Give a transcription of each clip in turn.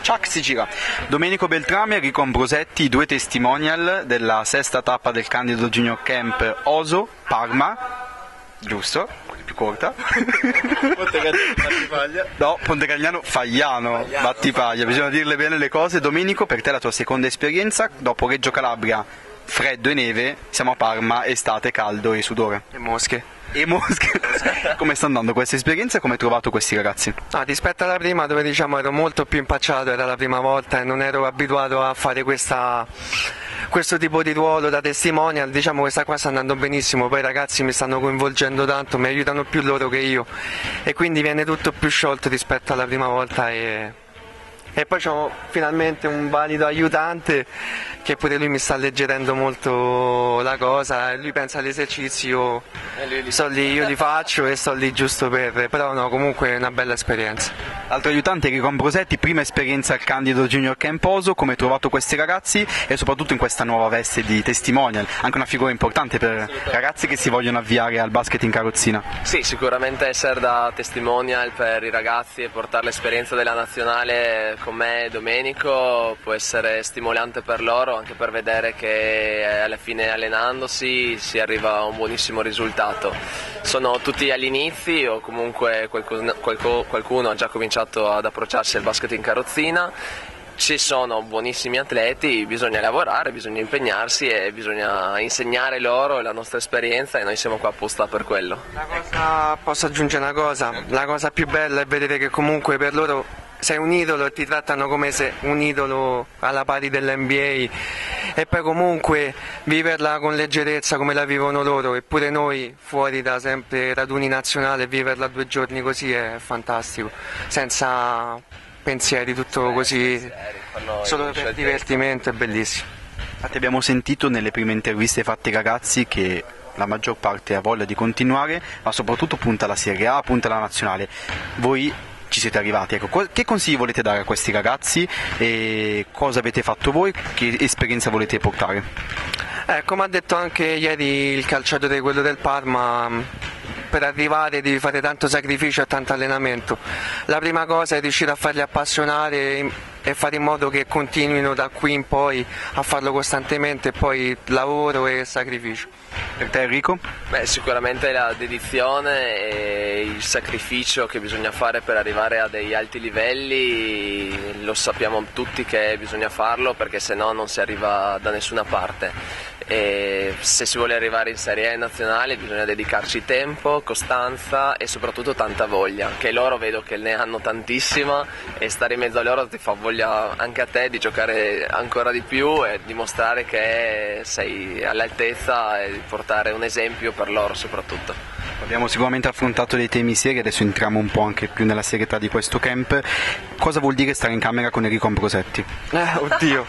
Ciak si gira. Domenico Beltrame e Enrico Ambrosetti, due testimonial della sesta tappa del Candido Junior Camp Oso, Parma, giusto? Più corta. Battipaglia. No, Pontecagliano Fagliano, Battipaglia, bisogna dirle bene le cose. Domenico, per te la tua seconda esperienza, dopo Reggio Calabria, freddo e neve, siamo a Parma, estate, caldo e sudore. E mosche. E mosche. Come sta andando questa esperienza e come hai trovato questi ragazzi? Rispetto alla prima, dove diciamo ero molto più impacciato, era la prima volta e non ero abituato a fare questo tipo di ruolo da testimonial, diciamo questa qua sta andando benissimo, poi i ragazzi mi stanno coinvolgendo tanto, mi aiutano più loro che io e quindi viene tutto più sciolto rispetto alla prima volta e poi c'ho finalmente un valido aiutante che pure lui mi sta alleggerendo molto la cosa, lui pensa all'esercizio, io li faccio e sto lì giusto però no, comunque è una bella esperienza. Altro aiutante Enrico Ambrosetti, prima esperienza al Candido Junior Camp Oso, come hai trovato questi ragazzi e soprattutto in questa nuova veste di testimonial, anche una figura importante per ragazzi che si vogliono avviare al basket in carrozzina? Sì, sicuramente essere da testimonial per i ragazzi e portare l'esperienza della nazionale con me e Domenico può essere stimolante per loro, anche per vedere che alla fine allenandosi si arriva a un buonissimo risultato. Sono tutti agli inizi o comunque qualcuno ha già cominciato ad approcciarsi al basket in carrozzina. Ci sono buonissimi atleti, bisogna lavorare, bisogna impegnarsi e bisogna insegnare loro la nostra esperienza e noi siamo qua apposta per quello. Posso aggiungere una cosa, la cosa più bella è vedere che comunque per loro sei un idolo e ti trattano come se un idolo alla pari dell'NBA e poi comunque viverla con leggerezza come la vivono loro, eppure noi fuori da sempre raduni nazionali viverla 2 giorni così è fantastico, senza pensieri, tutto così, solo per divertimento, è bellissimo. Infatti abbiamo sentito nelle prime interviste fatte ai ragazzi che la maggior parte ha voglia di continuare, ma soprattutto punta alla Serie A, punta alla nazionale. Voi ci siete arrivati, ecco, che consigli volete dare a questi ragazzi e cosa avete fatto voi, che esperienza volete portare? Come ha detto anche ieri il calciatore, quello del Parma, per arrivare devi fare tanto sacrificio e tanto allenamento. La prima cosa è riuscire a farli appassionare e fare in modo che continuino da qui in poi a farlo costantemente, e poi lavoro e sacrificio. Per te Enrico? Sicuramente la dedizione e il sacrificio che bisogna fare per arrivare a degli alti livelli lo sappiamo tutti che bisogna farlo, perché se no non si arriva da nessuna parte. E se si vuole arrivare in Serie A nazionale bisogna dedicarci tempo, costanza e soprattutto tanta voglia, che loro vedo che ne hanno tantissima e stare in mezzo a loro ti fa voglia anche a te di giocare ancora di più e dimostrare che sei all'altezza e di portare un esempio per loro soprattutto. Abbiamo sicuramente affrontato dei temi seri, adesso entriamo un po' anche più nella serietà di questo camp. Cosa vuol dire stare in camera con Enrico Ambrosetti? Oddio,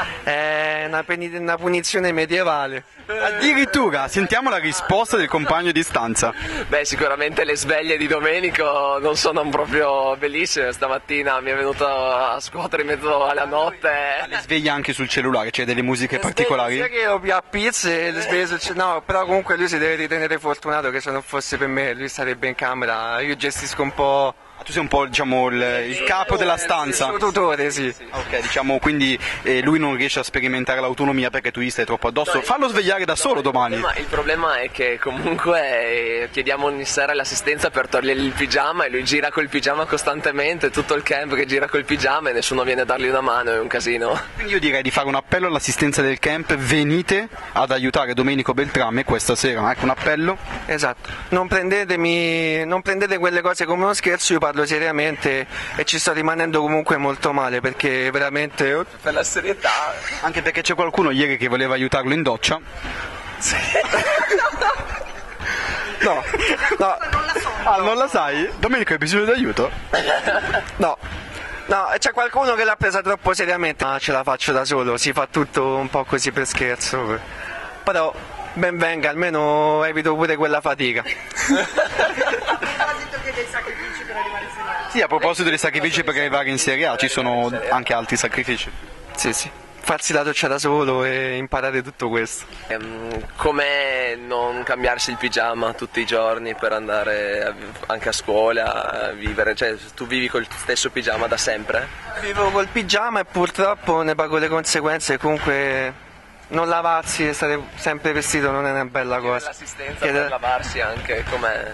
è una punizione medievale. Addirittura, sentiamo la risposta del compagno di stanza. Sicuramente le sveglie di Domenico non sono proprio bellissime, stamattina mi è venuto a scuotere in mezzo alla notte. Le sveglie anche sul cellulare, c'è delle musiche particolari? Sia che io a pizze, le sveglie no, però comunque lui si deve ritenere fortunato che se non fosse per me lui sarebbe in camera, io gestisco un po'. Tu sei un po', diciamo, il capo della stanza. Il suo tutore, sì. Ok, diciamo, quindi lui non riesce a sperimentare l'autonomia perché tu gli stai troppo addosso. Fallo svegliare da solo domani. Il problema è che comunque chiediamo ogni sera l'assistenza per togliere il pigiama e lui gira col pigiama costantemente, tutto il camp che gira col pigiama e nessuno viene a dargli una mano, è un casino. Quindi io direi di fare un appello all'assistenza del camp, venite ad aiutare Domenico Beltrame questa sera, ecco un appello. Esatto, non prendete quelle cose come uno scherzo, io parlo seriamente e ci sto rimanendo comunque molto male perché veramente per la serietà, anche perché c'è qualcuno ieri che voleva aiutarlo in doccia. Sì. No. Non la sai? Domenico hai bisogno di aiuto? No, c'è qualcuno che l'ha presa troppo seriamente, ma ce la faccio da solo, si fa tutto un po' così per scherzo, però ben venga, almeno evito pure quella fatica. Sì, a proposito dei sacrifici per arrivare in Serie A, ci sono anche altri sacrifici. Sì, farsi la doccia da solo e imparare tutto questo. Come non cambiarsi il pigiama tutti i giorni per andare anche a scuola, a vivere, cioè tu vivi col stesso pigiama da sempre? Vivo col pigiama e purtroppo ne pago le conseguenze, comunque non lavarsi e stare sempre vestito non è una bella cosa. L'assistenza per lavarsi anche, com'è?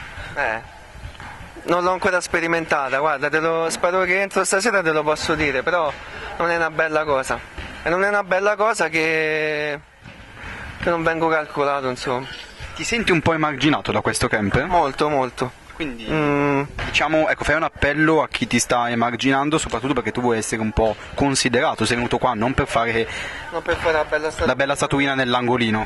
Non l'ho ancora sperimentata, guarda, spero che entro stasera te lo posso dire, però non è una bella cosa. E non è una bella cosa che non vengo calcolato, insomma. Ti senti un po' emarginato da questo camp? Molto, molto. Quindi diciamo, ecco, fai un appello a chi ti sta emarginando, soprattutto perché tu vuoi essere un po' considerato, sei venuto qua non per fare la bella statuina nell'angolino.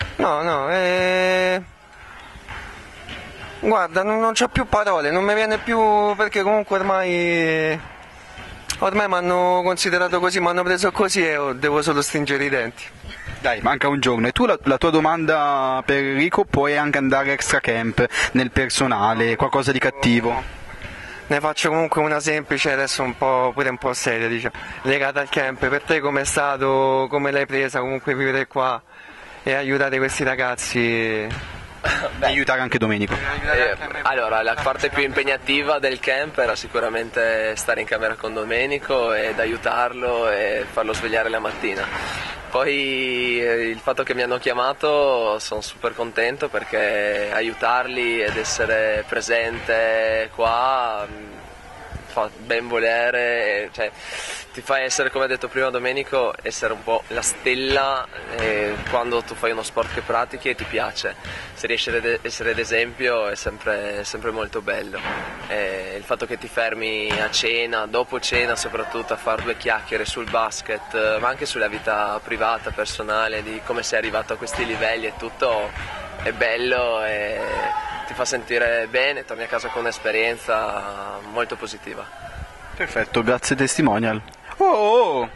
No, guarda, non c'ho più parole, non mi viene più, perché comunque ormai mi hanno considerato così, mi hanno preso così e devo solo stringere i denti. Dai, manca un giorno. E tu la tua domanda per Enrico, puoi anche andare extra camp, nel personale, qualcosa di cattivo? Ne faccio comunque una semplice, adesso pure un po' seria, diciamo, legata al camp. Per te com'è stato, come l'hai presa comunque vivere qua e aiutare questi ragazzi? Aiutare anche Domenico. Allora, la parte più impegnativa del camp era sicuramente stare in camera con Domenico ed aiutarlo e farlo svegliare la mattina. Poi il fatto che mi hanno chiamato, sono super contento perché aiutarli ed essere presente qua fa ben volere, cioè, ti fa essere, come ha detto prima Domenico, essere un po' la stella quando tu fai uno sport che pratichi e ti piace. Se riesci ad essere d'esempio è sempre molto bello. Il fatto che ti fermi a cena, dopo cena soprattutto, a fare due chiacchiere sul basket, ma anche sulla vita privata, personale, di come sei arrivato a questi livelli e tutto, è bello e ti fa sentire bene, torni a casa con un'esperienza molto positiva. Perfetto, grazie testimonial. Oh!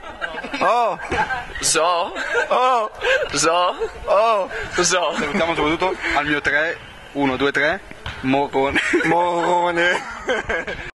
So? Salutiamo soprattutto al mio 3, 1, 2, 3, Morone.